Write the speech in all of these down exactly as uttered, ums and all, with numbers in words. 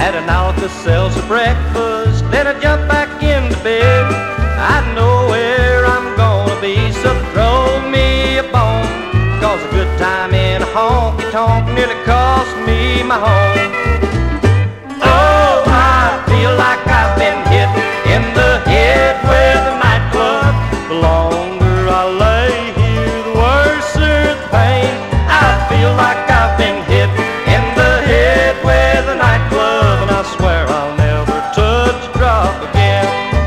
Had an Alka Seltzer breakfast, then I jumped back into bed. I know where I'm gonna be, so throw me a bone, 'cause a good time in a honky tonk nearly cost me my home. Oh, I feel like I've been hit in the head with a nightclub. The longer I lay here, the worse the pain. I feel like I've been hit in the head with a nightclub, and I swear I'll never touch a drop again.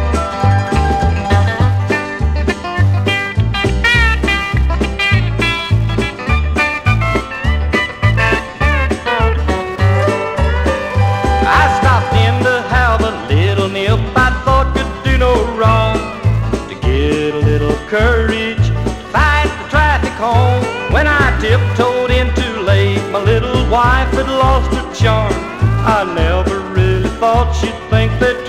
I stopped in to have a little nip I thought could do no wrong, to get a little courage to fight the traffic home. When I tiptoed in too late, my little wife had lost her charm. I never really thought she'd think that